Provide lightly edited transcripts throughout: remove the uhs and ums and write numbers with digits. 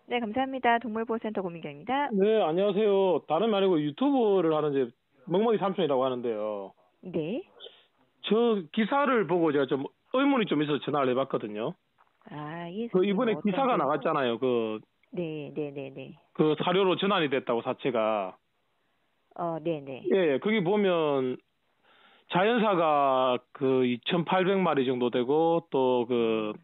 네, 감사합니다. 동물보호센터 고민경입니다. 네, 안녕하세요. 다름 아니고 유튜브를 하는 제 멍멍이 삼촌이라고 하는데요. 네. 저 기사를 보고 제가 좀 의문이 좀 있어서 전화를 해봤거든요. 아, 예, 그 선생님, 이번에 어떤 기사가 게? 나갔잖아요. 네, 네, 네, 네. 그 사료로 전환이 됐다고 사체가. 네, 네. 예, 거기 보면 자연사가 그 2,800마리 정도 되고 또 그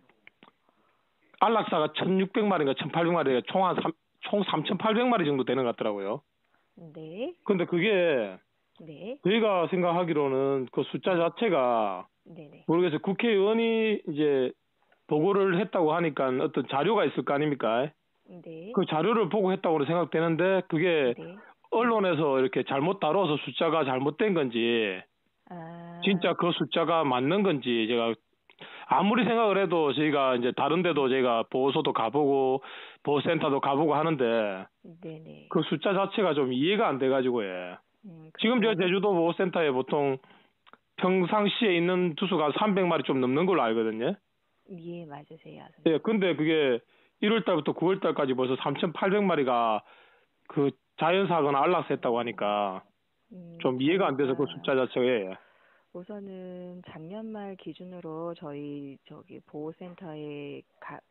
안락사가 1,600마리인가 1,800마리가 총 3,800마리 정도 되는 것 같더라고요. 네, 근데 그게 네, 저희가 생각하기로는 그 숫자 자체가 네, 네. 모르겠어요. 국회의원이 이제 보고를 했다고 하니까 어떤 자료가 있을 거 아닙니까? 네, 그 자료를 보고 했다고 생각되는데 그게 네. 언론에서 이렇게 잘못 다뤄서 숫자가 잘못된 건지 아, 진짜 그 숫자가 맞는 건지 제가 아무리 생각을 해도 저희가 이제 다른 데도 저희가 보호소도 가보고 보호센터도 가보고 하는데 네, 네. 그 숫자 자체가 좀 이해가 안 돼가지고 예. 지금 저 그거는, 제주도 보호센터에 보통 평상시에 있는 투수가 300마리 좀 넘는 걸로 알거든요. 예, 맞으세요, 예, 선생님. 근데 그게 1월 달부터 9월 달까지 벌써 3,800마리가 그 자연사거나 안락사했다고 하니까 좀 이해가 안 돼서 그 저희가 숫자 자체가 예. 우선은 작년 말 기준으로 저희 저기 보호센터에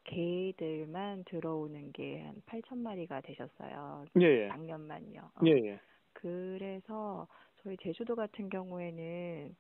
개들만 들어오는 게 한 8천 마리가 되셨어요. 예, 예. 작년만요. 예, 예. 그래서 저희 제주도 같은 경우에는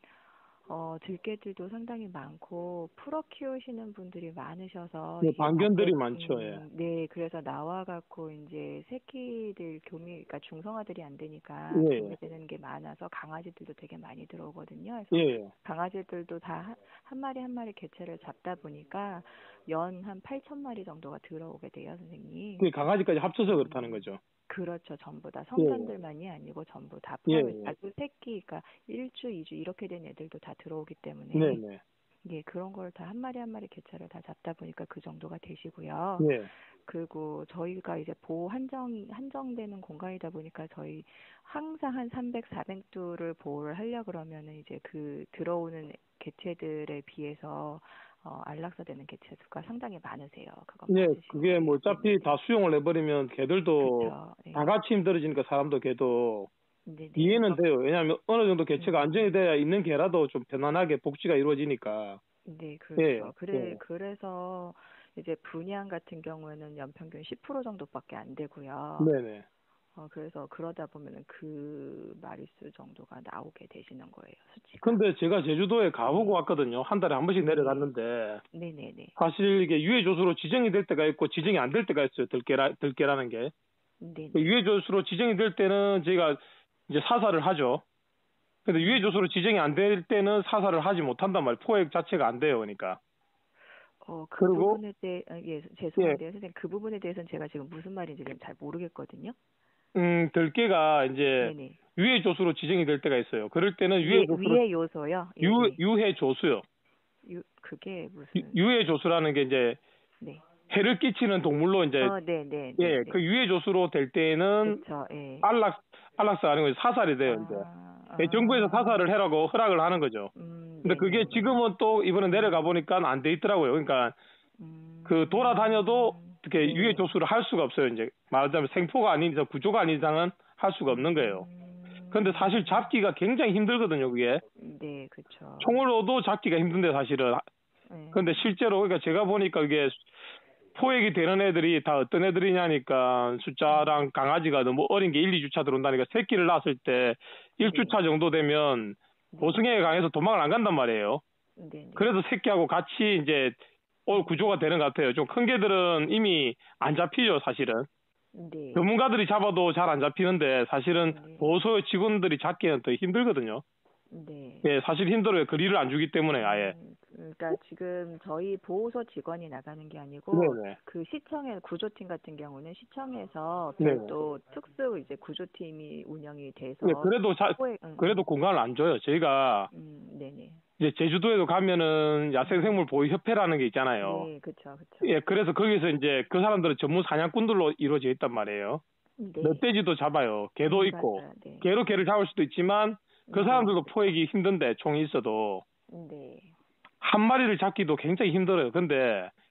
들개들도 상당히 많고 풀어 키우시는 분들이 많으셔서 예, 이게 밖에 반견들이 많죠. 예. 네, 그래서 나와 갖고 이제 새끼들 그러니까 중성화들이 안 되니까 예, 예. 교미되는 게 많아서 강아지들도 되게 많이 들어오거든요. 예, 그래서 예. 강아지들도 다 한 마리 한 마리 개체를 잡다 보니까 연 한 8천 마리 정도가 들어오게 돼요, 선생님. 그 강아지까지 합쳐서 그렇다는 음, 거죠. 그렇죠. 전부 다 예, 성견들만이 아니고 전부 다 예. 포함해서 예, 아주 새끼, 그러니까 1주, 2주 이렇게 된 애들도 다 들어오기 예. 네, 때문에 네. 예, 그런 걸 다 한 마리 한 마리 개체를 다 잡다 보니까 그 정도가 되시고요. 예. 그리고 저희가 이제 보호 한정되는 공간이다 보니까 저희 항상 한 300, 400두를 보호를 하려 그러면은 이제 그 들어오는 개체들에 비해서 안락사되는 개체 수가 상당히 많으세요. 그건 예, 맞으신 그게 뭐 거예요. 어차피 네네네. 다 수용을 해버리면 개들도 그쵸. 다 예. 같이 힘들어지니까 사람도 개도 네네. 이해는 돼요. 왜냐하면 어느 정도 개체가 음. 안정이 돼야 있는 개라도 좀 편안하게 복지가 이루어지니까. 네, 예, 그렇죠. 예. 그래서 이제 분양 같은 경우에는 연평균 10% 정도밖에 안 되고요. 네네. 그래서 그러다 보면은 그 마리수 정도가 나오게 되시는 거예요, 수치가. 근데 제가 제주도에 가보고 네, 왔거든요. 한 달에 한 번씩 네, 내려갔는데 네네네, 사실 이게 유해조수로 지정이 될 때가 있고 지정이 안 될 때가 있어요. 들깨라는 게. 네네. 유해조수로 지정이 될 때는 저희가 이제 사살을 하죠. 근데 음, 유해조수로 지정이 안 될 때는 사살을 하지 못한단 말이에요. 포획 자체가 안 돼요. 그러니까. 그 그리고 부분에 대해, 예, 예, 죄송한데요, 선생님. 그 부분에 대해서는 제가 지금 무슨 말인지 지금 잘 모르겠거든요. 들깨가 이제 네네. 유해조수로 지정이 될 때가 있어요. 그럴 때는 유해조수로 위에 요소요? 예, 예. 유해조수요. 그게 무슨, 유해조수라는 게 이제 네. 해를 끼치는 동물로 이제 예, 네네네네. 그 유해조수로 될 때는 그쵸, 예. 안락사 아니고 사살이 돼요, 이제. 예, 정부에서 아, 사살을 해라고 허락을 하는 거죠. 근데 그게 네네네. 지금은 또 이번에 내려가 보니까 안 돼 있더라고요. 그러니까 그 돌아다녀도 이렇게 유해 네네. 조수를 할 수가 없어요, 이제. 말하자면 생포가 아닌 이상, 구조가 아닌 이상은 할 수가 없는 거예요. 근데 사실 잡기가 굉장히 힘들거든요, 그게. 네, 그쵸. 총으로도 잡기가 힘든데, 사실은. 네. 근데 실제로, 그러니까 제가 보니까 이게 포획이 되는 애들이 다 어떤 애들이냐니까 숫자랑 강아지가 너무 어린 게 1, 2주차 들어온다니까 새끼를 낳았을 때 네. 1주차 정도 되면 네. 보승에 강해서 도망을 안 간단 말이에요. 네네. 그래서 새끼하고 같이 이제 구조가 되는 것 같아요. 좀 큰 개들은 이미 안 잡히죠, 사실은. 네. 전문가들이 잡아도 잘 안 잡히는데 사실은 네. 보호소 직원들이 잡기는 더 힘들거든요. 네. 예, 사실 힘들어요. 거리를 안 주기 때문에 아예. 그러니까 지금 저희 보호소 직원이 나가는 게 아니고 네네. 그 시청에 구조팀 같은 경우는 시청에서 네네. 별도 특수 이제 구조팀이 운영이 예, 돼서 그래도 공간을 안 줘요. 저희가 네네. 이제 제주도에도 가면은 음, 야생생물 보호협회라는 게 있잖아요. 네, 그쵸, 그쵸. 예, 그래서 거기서 이제 그 사람들은 전문 사냥꾼들로 이루어져 있단 말이에요. 네. 멧돼지도 잡아요. 개도 있고. 맞아요. 네. 개로 개를 잡을 수도 있지만 그 네, 사람들도 그쵸. 포획이 힘든데 총이 있어도 네. 한 마리를 잡기도 굉장히 힘들어요. 근데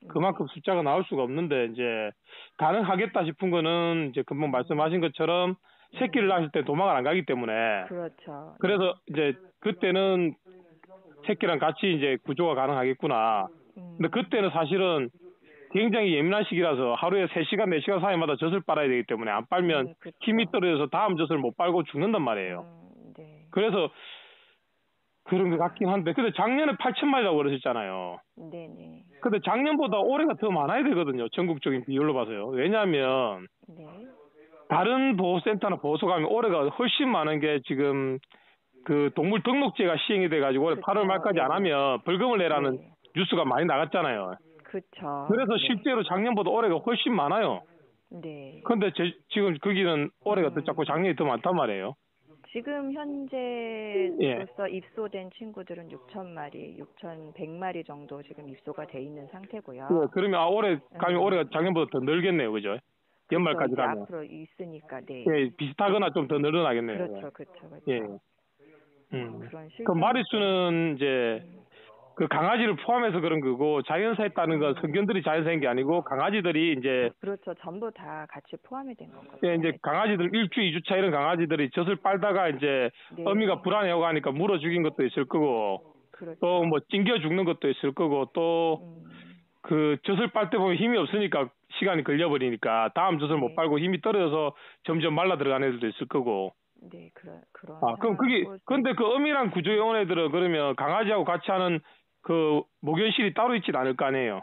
그만큼 숫자가 나올 수가 없는데 이제 가능하겠다 싶은 거는 이제 금방 말씀하신 것처럼 새끼를 낳을 때 도망을 안 가기 때문에 그렇죠. 그래서 이제 그때는 새끼랑 같이 이제 구조가 가능하겠구나. 근데 그때는 사실은 굉장히 예민한 시기라서 하루에 3시간, 4시간 사이마다 젖을 빨아야 되기 때문에 안 빨면 그쵸. 힘이 떨어져서 다음 젖을 못 빨고 죽는단 말이에요. 네. 그래서 그런 것 같긴 한데 근데 작년에 8,000마리라고 그러셨잖아요. 네네. 근데 작년보다 올해가 더 많아야 되거든요. 전국적인 비율로 봐서요. 왜냐하면 네. 다른 보호센터나 보호소 가면 올해가 훨씬 많은 게 지금 그 동물 등록제가 시행이 돼가지고 올해 8월 말까지 안 하면 벌금을 내라는 네. 뉴스가 많이 나갔잖아요. 그쵸. 그래서 네. 실제로 작년보다 올해가 훨씬 많아요. 네. 근데 지금 거기는 올해가 더 작고 작년이 더 많단 말이에요. 지금 예. 현재로서 입소된 친구들은 6,000마리, 6,100마리 정도 지금 입소가 돼 있는 상태고요. 예, 그러면 올해 가면 올해가 작년보다 더 늘겠네요, 그죠? 연말까지 이제 가면. 앞으로 있으니까, 네. 예, 비슷하거나 좀 더 늘어나겠네요. 그렇죠, 그렇죠, 그렇죠. 예. 그런 그 마리수는 이제 그 강아지를 포함해서 그런 거고 자연사에 따른 건 성견들이 자연사인 게 아니고 강아지들이 이제 그렇죠. 전부 다 같이 포함이 된 거거든요. 예, 이제 강아지들 1주, 2주차 이런 강아지들이 젖을 빨다가 이제 네. 어미가 불안해하고 하니까 물어 죽인 것도 있을 거고 그렇죠. 또 뭐 찡겨 죽는 것도 있을 거고 또 그 젖을 빨 때 보면 힘이 없으니까 시간이 걸려버리니까 다음 젖을 못 빨고 힘이 떨어져서 점점 말라 들어가는 애들도 있을 거고. 네, 그런. 그럼 근데 그 어미랑 구조요원 애들은 그러면 강아지하고 같이 하는 그 목욕실이 따로 있진 않을 거 아니에요?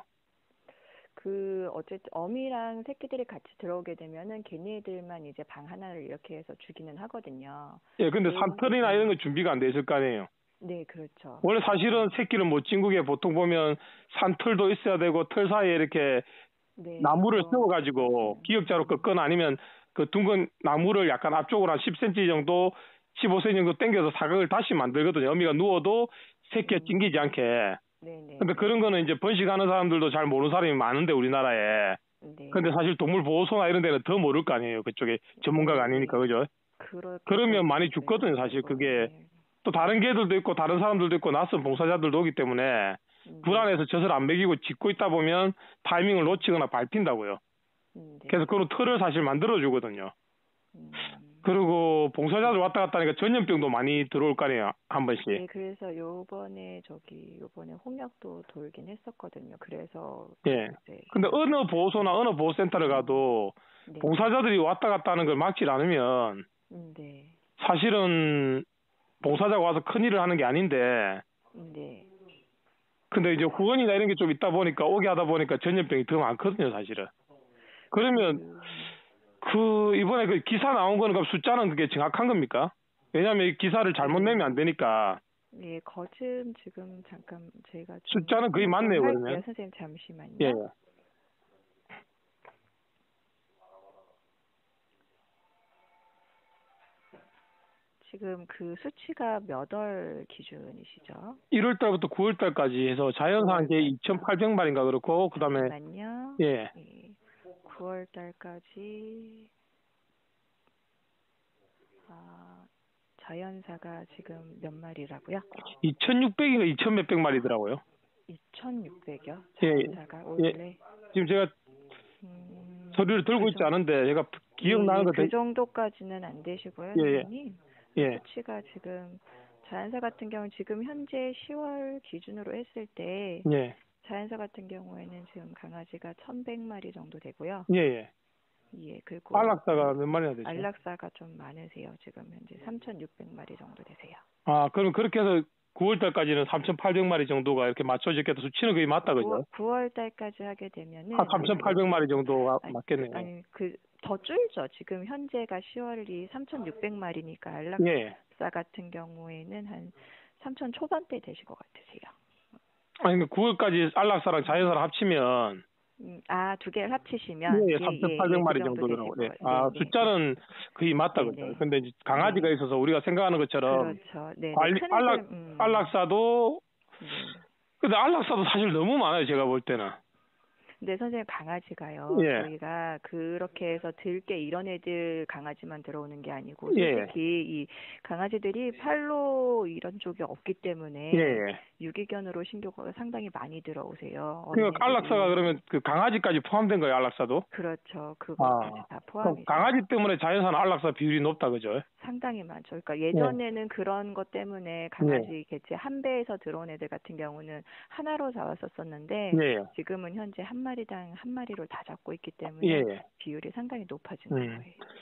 어쨌든 어미랑 새끼들이 같이 들어오게 되면은 걔네들만 이제 방 하나를 이렇게 해서 주기는 하거든요. 예, 근데 산털이나 이런 거 준비가 안 돼 있을 거 아니에요? 네, 그렇죠. 원래 사실은 새끼를 못 징그게 보통 보면 산털도 있어야 되고 털 사이에 이렇게 네, 나무를 세워가지고 기역자로 꺾거나 아니면 그 둥근 나무를 약간 앞쪽으로 한 10cm 정도 15cm 정도 당겨서 사각을 다시 만들거든요. 어미가 누워도 새끼가 찡기지 않게. 네네. 근데 그런 거는 이제 번식하는 사람들도 잘 모르는 사람이 많은데 우리나라에. 네. 근데 사실 동물 보호소나 이런 데는 더 모를 거 아니에요. 그쪽에 전문가가 아니니까 그죠? 그러면 많이 죽거든요. 사실 그게 또 다른 개들도 있고 다른 사람들도 있고 낯선 봉사자들도 오기 때문에 불안해서 젖을 안 먹이고 짖고 있다 보면 타이밍을 놓치거나 밟힌다고요. 그래서 그런 틀을 사실 만들어 주거든요. 그리고 봉사자들 왔다 갔다 하니까 전염병도 많이 들어올 거 아니에요. 한 번씩. 네, 그래서 요번에 홍역도 돌긴 했었거든요. 그래서 예. 근데 어느 보호소나 어느 보호센터를 가도 봉사자들이 왔다 갔다 하는 걸 막지 않으면 네. 사실은 봉사자가 와서 큰일을 하는 게 아닌데 네. 근데 이제 후원이나 이런 게 좀 있다 보니까 오게 하다 보니까 전염병이 더 많거든요, 사실은. 그러면 이번에 그 기사 나온 거는 그 숫자는 그게 정확한 겁니까? 왜냐하면 이 기사를 잘못 내면 안 되니까. 예, 거즘 지금 잠깐 제가 숫자는 거의 맞네요, 그러면. 선생님 잠시만요. 예. 지금 그 수치가 몇 월 기준이시죠? 1월 달부터 9월 달까지 해서 자연산 게 2,800마리인가 그렇고 그다음에 잠시만요. 예. 9월 달까지 자연사가 지금 몇 마리라고요? 2,600인가 2,000 몇백 마리더라고요. 2,600이요? 예. 자연사가 원래 지금 제가 서류를 들고 있지 않은데 제가 기억나는 그 정도까지는 안 되시고요, 선생님. 예. 수치가 지금 자연사 같은 경우는 지금 현재 10월 기준으로 했을 때 자연사 같은 경우에는 지금 강아지가 1,100마리 정도 되고요. 예. 그리고 안락사가 몇 마리나 되죠? 안락사가 좀 많으세요. 지금 현재 3,600마리 정도 되세요. 그럼 그렇게 해서 9월 달까지는 3,800마리 정도가 이렇게 맞춰졌겠다. 수치는 거의 맞다, 그죠? 9월 달까지 하게 되면은 3,800마리 정도가 맞겠네요. 더 줄죠. 지금 현재가 10월이 3,600마리니까 안락사 같은 경우에는 한 3,000 초반대 되실 것 같으세요. 아니, 9월까지 안락사랑 자연사랑 합치면 두 개를 합치시면 3,800마리 정도 되더라고요. 숫자는 거의 맞다, 그죠? 근데 이제 강아지가 있어서 우리가 생각하는 것처럼 그렇죠. 안락사도 근데 안락사도 사실 너무 많아요, 제가 볼 때는. 근데 선생님 강아지가요. 예. 저희가 그렇게 해서 들게 이런 애들 강아지만 들어오는 게 아니고 예. 솔직히 이 강아지들이 팔로 이런 쪽이 없기 때문에 예. 유기견으로 신고가 상당히 많이 들어오세요. 그러니까 안락사가 그러면 그 강아지까지 포함된 거예요, 안락사도? 그렇죠. 그것까지 다 포함이죠. 강아지 때문에 자연산 안락사 비율이 높다, 그죠? 상당히 많죠. 그러니까 예전에는 그런 것 때문에 강아지 개체 한 배에서 들어온 애들 같은 경우는 하나로 잡았었었는데 예. 지금은 현재 한 마리당 한 마리로 다 잡고 있기 때문에 예. 비율이 상당히 높아진 거예요.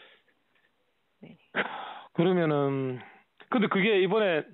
네. 그러면은 근데 그게 이번에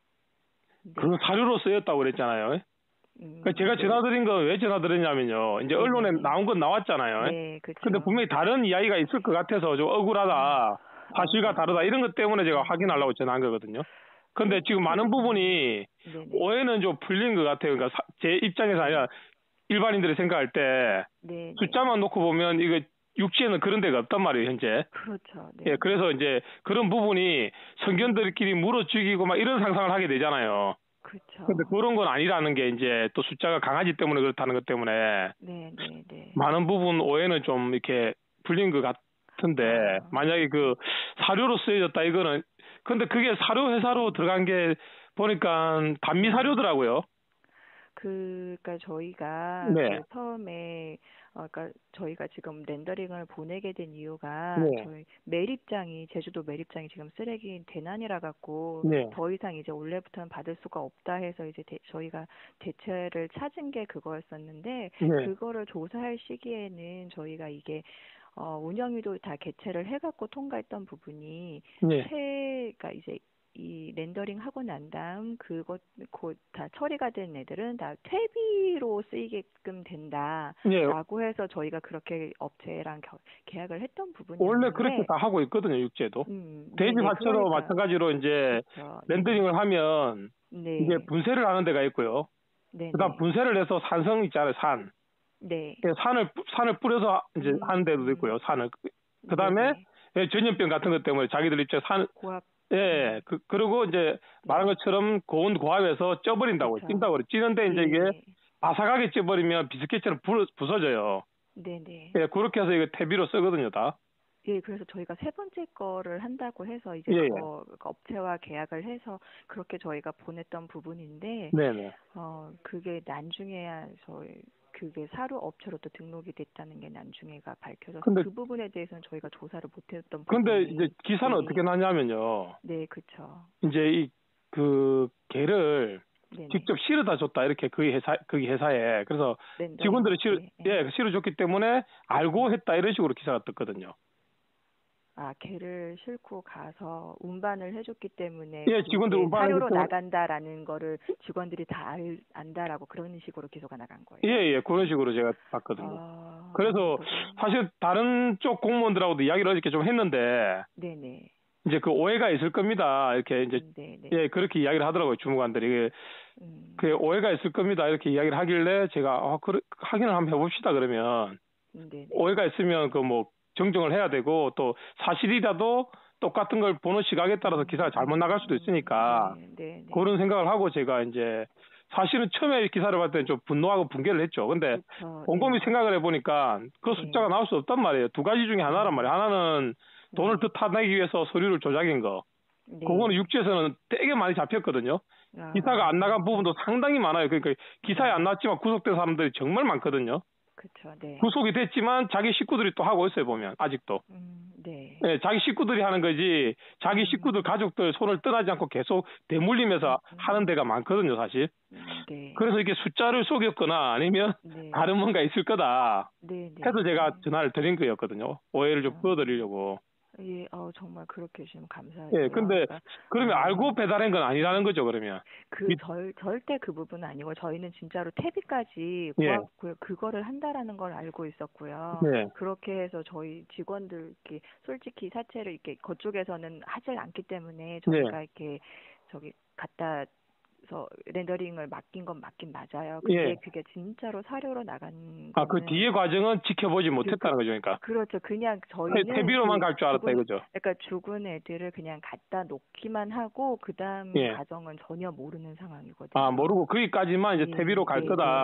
그 사료로 쓰였다고 그랬잖아요. 그러니까 제가 전화드린 거 왜 전화드렸냐면요. 이제 언론에 나온 건 나왔잖아요. 네, 그렇죠. 근데 분명히 다른 이야기가 있을 것 같아서 좀 억울하다. 사실과 다르다. 이런 것 때문에 제가 확인하려고 전화한 거거든요. 근데 지금 많은 부분이 오해는 좀 풀린 것 같아요. 그러니까 제 입장에서 아니라 일반인들이 생각할 때 숫자만 놓고 보면 이거 육지에는 그런 데가 없단 말이에요, 현재. 그렇죠. 네. 예, 그래서 이제 그런 부분이 성견들끼리 물어 죽이고 막 이런 상상을 하게 되잖아요. 그렇죠. 근데 그런 건 아니라는 게 이제 또 숫자가 강아지 때문에 그렇다는 것 때문에 많은 부분 오해는 좀 이렇게 풀린 것 같은데 만약에 그 사료로 쓰여졌다 이거는 근데 그게 사료 회사로 들어간 게 보니까 단미 사료더라고요. 그러니까 저희가 그 처음에 그러니까 저희가 지금 렌더링을 보내게 된 이유가 저희 매립장이 제주도 매립장이 지금 쓰레기 대난이라 갖고 더 이상 이제 올해부터는 받을 수가 없다 해서 이제 저희가 대체를 찾은 게 그거였었는데 그거를 조사할 시기에는 저희가 이게 운영위도 다 개최를 해갖고 통과했던 부분이 그러니까 이제 이 렌더링 하고 난 다음 그것 곧 다 처리가 된 애들은 다 퇴비로 쓰이게끔 된다라고 해서 저희가 그렇게 업체랑 계약을 했던 부분이 원래 그렇게 다 하고 있거든요, 육지에도. 돼지 화초도 마찬가지로 이제 렌더링을 하면 이제 분쇄를 하는 데가 있고요. 그다음 분쇄를 해서 산성 있잖아요, 산. 산을 뿌려서 이제 하는 데도 있고요, 산을. 그다음에 전염병 같은 것 때문에 자기들 입장에 고압. 예, 그리고 이제 말한 것처럼 고온 고압에서 쪄버린다고, 찐다고 그래. 찌는데 이제 이게 바삭하게 쪄버리면 비스켓처럼 부서져요. 네네. 예, 그렇게 해서 이거 퇴비로 쓰거든요, 다. 예, 그래서 저희가 세 번째 거를 한다고 해서 이제 그거 업체와 계약을 해서 그렇게 저희가 보냈던 부분인데, 그게 나중에야 그게 사료 업체로 또 등록이 됐다는 게 나중에가 밝혀져서 그 부분에 대해서는 저희가 조사를 못했던 부분이. 근데 이제 기사는 어떻게 나냐면요. 네, 그렇죠. 이제 그 개를 직접 실어다 줬다 이렇게 그 회사에 그래서 직원들이 실어줬기 때문에 알고 했다 이런 식으로 기사가 떴거든요. 개를 싣고 가서 운반을 해줬기 때문에 직원들 사료로 나간다라는 거를 직원들이 다 안다라고 그런 식으로 기소가 나간 거예요. 예, 그런 식으로 제가 봤거든요. 그래서 사실 다른 쪽 공무원들하고도 이야기를 어저께 좀 했는데, 이제 그 오해가 있을 겁니다. 이렇게 이제 그렇게 이야기를 하더라고요, 주무관들이. 그 오해가 있을 겁니다. 이렇게 이야기를 하길래 제가 확인을 한번 해봅시다 그러면 오해가 있으면 그 뭐 정정을 해야 되고 또 사실이라도 똑같은 걸 보는 시각에 따라서 기사가 잘못 나갈 수도 있으니까 그런 생각을 하고 제가 이제 사실은 처음에 기사를 봤을 때는 좀 분노하고 붕괴를 했죠. 근데 곰곰이 생각을 해보니까 그 숫자가 나올 수 없단 말이에요. 두 가지 중에 하나란 말이에요. 하나는 돈을 더 타내기 위해서 서류를 조작인 거. 그거는 육지에서는 되게 많이 잡혔거든요. 기사가 안 나간 부분도 상당히 많아요. 그러니까 기사에 안 나왔지만 구속된 사람들이 정말 많거든요. 구속이 됐지만 자기 식구들이 또 하고 있어요, 보면 아직도. 자기 식구들이 하는 거지 자기 식구들 가족들 손을 떠나지 않고 계속 대물리면서 하는 데가 많거든요, 사실. 그래서 이게 숫자를 속였거나 아니면 다른 뭔가 있을 거다 해서 제가 전화를 드린 거였거든요. 오해를 좀 풀어드리려고. 예, 정말 그렇게 해주시면 감사해요. 예, 근데 그러면 알고 배달한 건 아니라는 거죠, 그러면. 절대 그 부분은 아니고 저희는 진짜로 퇴비까지 그거를 한다라는 걸 알고 있었고요. 그렇게 해서 저희 직원들께 솔직히 사채를 이렇게 그쪽에서는 하지 않기 때문에 저희가 이렇게 갖다 그래서 렌더링을 맡긴 건 맞긴 맞아요. 근데 그게 진짜로 사료로 나간 그 뒤에 과정은 지켜보지 못했다는 거죠, 그러니까. 그렇죠. 그냥 저희는 퇴비로만 갈 줄 알았다 이거죠. 그러니까 죽은 애들을 그냥 갖다 놓기만 하고 그다음 과정은 전혀 모르는 상황이거든요. 모르고 거기까지만 이제 퇴비로 갈 거다.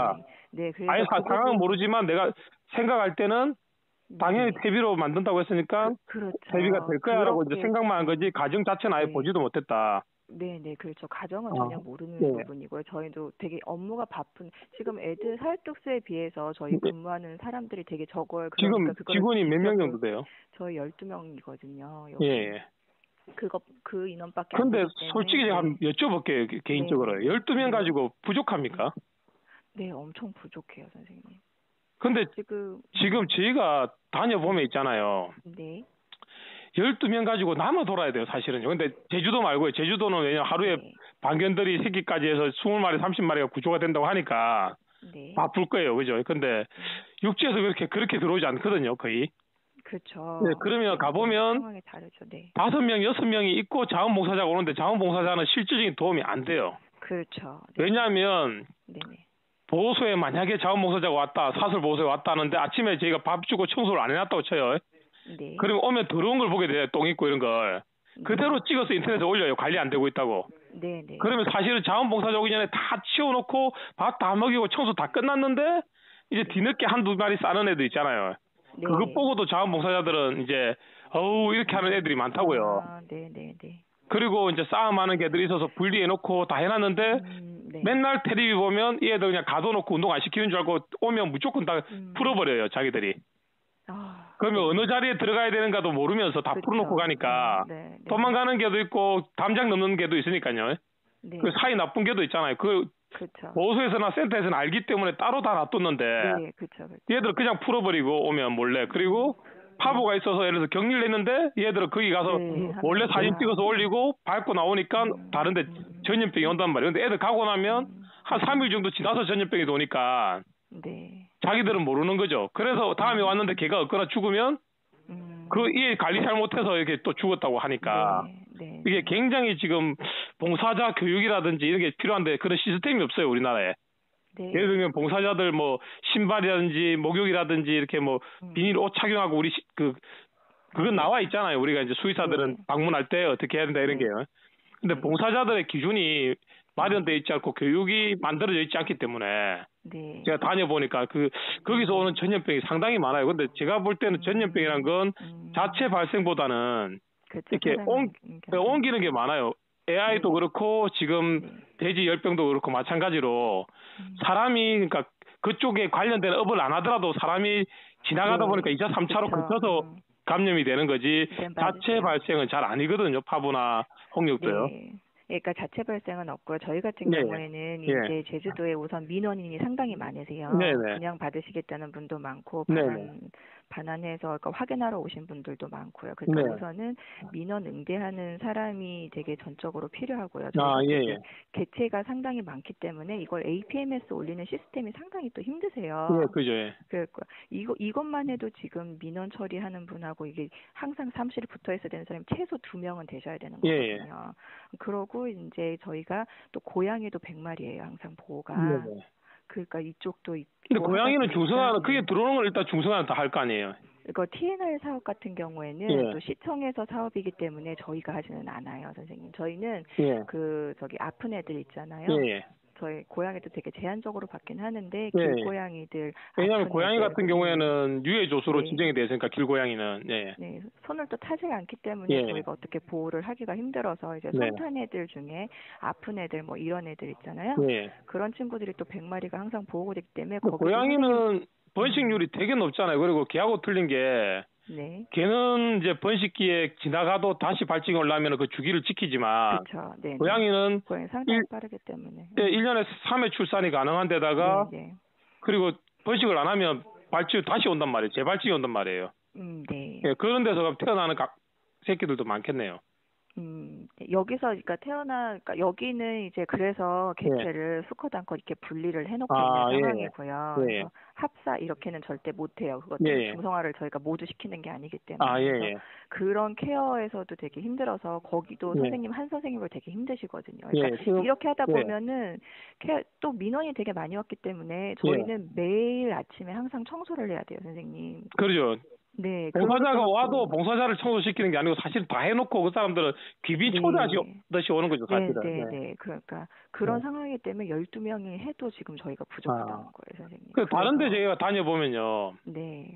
네, 그래서 아예 상황은 모르지만 내가 생각할 때는 당연히 네. 퇴비로 만든다고 했으니까 그렇죠. 퇴비가 될 거야라고 이제 생각만 한 거지 좀, 가정 자체는 아예 네. 보지도 못했다. 네, 그렇죠. 가정은 어, 전혀 모르는 네. 부분이고요. 저희도 되게 업무가 바쁜, 지금 애들 사회복수에 비해서 저희 네. 근무하는 사람들이 되게 적어요. 지금 그러니까 그거를 직원이 몇 명 직접적으로 정도 돼요? 저희 12명이거든요. 예. 여기. 예. 그 인원밖에 안 근데 되기 때문에, 솔직히 네. 한번 여쭤볼게요, 개인적으로. 네네네. 12명 네. 가지고 부족합니까? 네, 엄청 부족해요, 선생님. 근데 지금, 지금 저희가 다녀보면 있잖아요. 네. 12명 가지고 남아 돌아야 돼요, 사실은요. 근데 제주도 말고요. 제주도는 왜냐면 하루에 네. 반견들이 새끼까지 해서 20마리, 30마리가 구조가 된다고 하니까 네. 바쁠 거예요. 그죠? 근데 육지에서 그렇게 들어오지 않거든요, 거의. 그렇죠. 네, 그러면 가보면 상황이 다르죠. 네. 5명, 6명이 있고 자원봉사자가 오는데 자원봉사자는 실질적인 도움이 안 돼요. 그렇죠. 네. 왜냐하면 네네. 보호소에 만약에 자원봉사자가 왔다, 사설보호소에 왔다는데 아침에 저희가 밥 주고 청소를 안 해놨다고 쳐요. 네. 그러면 오면 더러운 걸 보게 돼요. 똥 있고 이런 걸. 그대로 찍어서 인터넷에 올려요. 관리 안 되고 있다고. 네네. 그러면 사실은 자원봉사자 오기 전에 다 치워놓고 밥 다 먹이고 청소 다 끝났는데 이제 뒤늦게 한두 마리 싸는 애들 있잖아요. 네. 그거 보고도 자원봉사자들은 이제 어우 이렇게 하는 애들이 많다고요. 아, 네네네. 그리고 이제 싸움하는 개들이 있어서 분리해놓고 다 해놨는데 네. 맨날 텔레비 보면 이 애들 그냥 가둬놓고 운동 안 시키는 줄 알고 오면 무조건 다 풀어버려요, 자기들이. 아, 그러면 어느 자리에 들어가야 되는가도 모르면서 다 그쵸. 풀어놓고 가니까 네. 도망가는 개도 있고 담장 넘는 개도 있으니까요. 네. 그 사이 나쁜 개도 있잖아요. 그 그렇죠. 보호소에서나 센터에서는 알기 때문에 따로 다 놔뒀는데 네, 그렇죠. 얘들 그냥 풀어버리고 오면 몰래. 그리고 파보가 있어서 예를 들어서 격리를 했는데 얘들은 거기 가서 네, 몰래 사진 찍어서 올리고 밟고 나오니까 다른데 전염병이 온단 말이에요. 근데 애들 가고 나면 한 3일 정도 지나서 전염병이 오니까 네. 자기들은 모르는 거죠. 그래서 다음에 왔는데 걔가 없거나 죽으면 이 관리 잘못해서 이렇게 또 죽었다고 하니까 네. 이게 굉장히 지금 봉사자 교육이라든지 이런 게 필요한데 그런 시스템이 없어요, 우리나라에. 네. 예를 들면 봉사자들 뭐 신발이라든지 목욕이라든지 이렇게 뭐 비닐 옷 착용하고 우리 그건 나와 있잖아요. 우리가 이제 수의사들은 방문할 때 어떻게 해야 된다 이런 게요. 근데 봉사자들의 기준이 마련돼 있지 않고 교육이 만들어져 있지 않기 때문에 제가 다녀보니까 거기서 오는 전염병이 상당히 많아요. 근데 제가 볼 때는 전염병이란 건 자체 발생보다는 이렇게 옮기는 게 많아요. AI도 그렇고 지금 돼지 열병도 그렇고 마찬가지로 사람이 그러니까 그쪽에 관련된 업을 안 하더라도 사람이 지나가다 보니까 2차, 3차로 거쳐서 감염이 되는 거지 자체 발생은 잘 아니거든요. 파부나 홍역도요. 네. 그러니까 자체 발생은 없고요. 저희 같은 경우에는 이제 제주도에 우선 민원인이 상당히 많으세요. 그냥 받으시겠다는 분도 많고 반환해서 그러니까 확인하러 오신 분들도 많고요. 그러니까 우선은 민원 응대하는 사람이 되게 전적으로 필요하고요. 개체가 상당히 많기 때문에 이걸 APMS 올리는 시스템이 상당히 또 힘드세요. 그죠. 그러니까 이것만 해도 지금 민원 처리하는 분하고 이게 항상 사무실에 붙어 있어야 되는 사람이 최소 2명은 되셔야 되는 거거든요. 그러고 이제 저희가 또 고양이도 100마리예요. 항상 보호가. 그러니까 이쪽도 근데 고양이는 중성화는 그게 들어오는 걸 일단 중성화는 다 할 거 아니에요. 이거 TNR 사업 같은 경우에는 또 시청에서 사업이기 때문에 저희가 하지는 않아요, 선생님. 저희는 아픈 애들 있잖아요. 저희 고양이도 되게 제한적으로 받긴 하는데 길고양이들 왜냐하면 고양이 같은 경우에는 유해조수로 지정이 되어 있으니까 길고양이는 손을 또 타지 않기 때문에 저희가 어떻게 보호를 하기가 힘들어서 이제 손탄 애들 중에 아픈 애들 뭐 이런 애들 있잖아요. 그런 친구들이 또 100마리가 항상 보호가 되기 때문에 고양이는 번식률이 되게 높잖아요. 그리고 걔하고 틀린 게 걔는 이제 번식기에 지나가도 다시 발정이 올라오면 그 주기를 지키지만 고양이는 상당히 빠르기 때문에 1년에 3회 출산이 가능한 데다가 그리고 번식을 안 하면 발치 다시 온단 말이에요. 재발치기 온단 말이에요. 그런 데서 태어나는 새끼들도 많겠네요. 여기서 그러니까 여기는 이제 그래서 개체를 수컷 암컷 이렇게 분리를 해놓고 있는 상황이고요. 그래서 합사 이렇게는 절대 못해요. 그것도 중성화를 저희가 모두 시키는 게 아니기 때문에 그런 케어에서도 되게 힘들어서 거기도 선생님 한 선생님을 되게 힘드시거든요. 그러니까 이렇게 하다 보면은 또 민원이 되게 많이 왔기 때문에 저희는 매일 아침에 항상 청소를 해야 돼요, 선생님. 그렇죠. 네. 봉사자가 와도 봉사자를 청소시키는 게 아니고 사실 다 해놓고 그 사람들은 귀비 초대하듯이 오는 거죠, 사실은. 네. 그러니까 그런 상황이기 때문에 12명이 해도 지금 저희가 부족하다는 거예요, 선생님. 다른 데 저희가 다녀보면요. 네.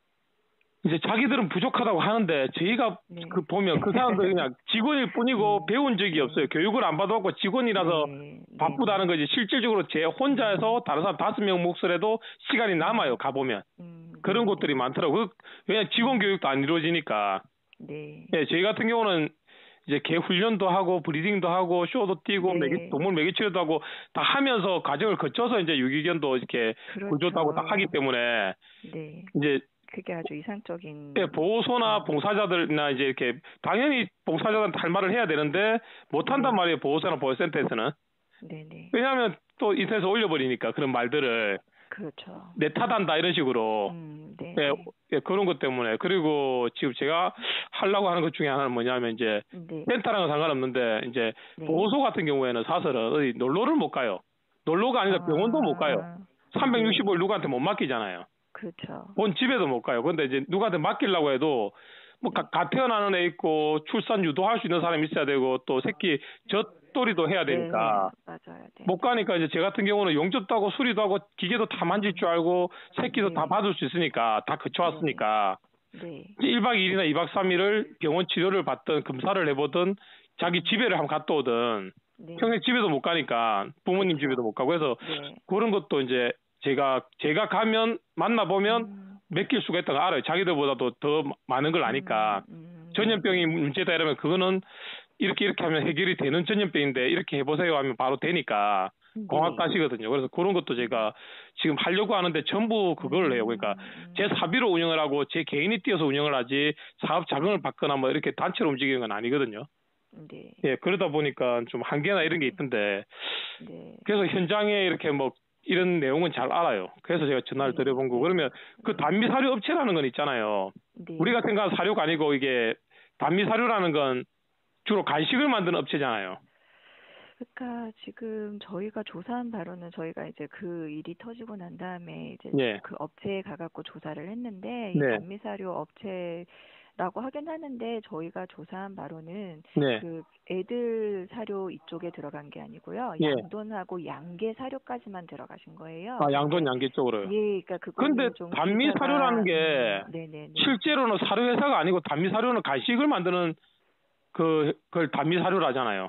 이제 자기들은 부족하다고 하는데 저희가 그 보면 그 사람들 그냥 직원일 뿐이고 배운 적이 없어요. 교육을 안 받아갖고 직원이라서 바쁘다는 거지. 실질적으로 제 혼자서 다른 사람 5명 몫을 시간이 남아요. 가보면. 그런 곳들이 많더라고요. 왜냐면 직원 교육도 안 이루어지니까. 네. 예, 저희 같은 경우는 이제 개 훈련도 하고 브리딩도 하고 쇼도 뛰고 동물 매개 치료도 하고 다 하면서 과정을 거쳐서 이제 유기견도 이렇게 구조도 하고 다 하기 때문에 이제 그게 아주 이상적인. 네, 보호소나 봉사자들이나 이제 이렇게 당연히 봉사자들한테 할 말을 해야 되는데 못 한단 말이에요. 보호소나 보호센터에서는. 네네. 왜냐하면 또 인터넷에 올려버리니까 그런 말들을. 그렇죠. 내 탓한다 이런 식으로. 네, 그런 것 때문에. 그리고 지금 제가 하려고 하는 것 중에 하나는 뭐냐면 이제 센터랑은 상관없는데 이제 보호소 같은 경우에는 사설은 어디 놀러를 못 가요. 놀러가 아니라 병원도 못 가요. 365일 누구한테 못 맡기잖아요. 그렇죠. 본 집에도 못 가요. 근데 이제 누구한테 맡기려고 해도 뭐 갓 태어나는 애 있고 출산 유도할 수 있는 사람이 있어야 되고 또 새끼 젖돌이도 해야 되니까 맞아요. 못 가니까 이제 제 같은 경우는 용접도 하고 수리도 하고 기계도 다 만질 줄 알고 새끼도 다 받을 수 있으니까 다 거쳐왔으니까 1박 2일이나 2박 3일을 병원 치료를 받든 검사를 해보든 자기 집에를 한번 갔다 오든 평생 집에도 못 가니까 부모님 집에도 못 가고 해서 그런 것도 이제 제가 가면 만나보면 맡길 수가 있다는 걸 알아요. 자기들보다도 더 많은 걸 아니까. 전염병이 문제다 이러면 그거는 이렇게 하면 해결이 되는 전염병인데 이렇게 해보세요 하면 바로 되니까 공학가시거든요. 그래서 그런 것도 제가 지금 하려고 하는데 전부 그걸 해요. 그러니까 제 사비로 운영을 하고 제 개인이 뛰어서 운영을 하지 사업 자금을 받거나 뭐 이렇게 단체로 움직이는 건 아니거든요. 예, 그러다 보니까 좀 한계나 이런 게 있던데 그래서 현장에 이렇게 뭐 이런 내용은 잘 알아요. 그래서 제가 전화를 드려본 거고. 그러면 그 단미 사료 업체라는 건 있잖아요. 우리가 생각하는 사료가 아니고 이게 단미 사료라는 건 주로 간식을 만드는 업체잖아요. 그러니까 지금 저희가 조사한 바로는 저희가 이제 그 일이 터지고 난 다음에 이제 그 업체에 가갖고 조사를 했는데 이 단미 사료 업체라고 하긴 하는데 저희가 조사한 바로는 그 애들 사료 이쪽에 들어간 게 아니고요. 양돈하고 양계 사료까지만 들어가신 거예요. 아, 양돈 양계 쪽으로요. 예, 그러니까 근데 단미 사료라는 게 실제로는 사료 회사가 아니고 단미 사료는 간식을 만드는 그걸 단미 사료라잖아요.